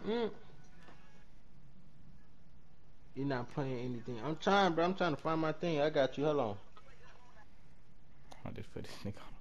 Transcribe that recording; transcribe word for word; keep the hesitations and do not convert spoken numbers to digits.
Mm. You're not playing anything. I'm trying, bro. I'm trying to find my thing. I got you. Hold on. I just put this nigga on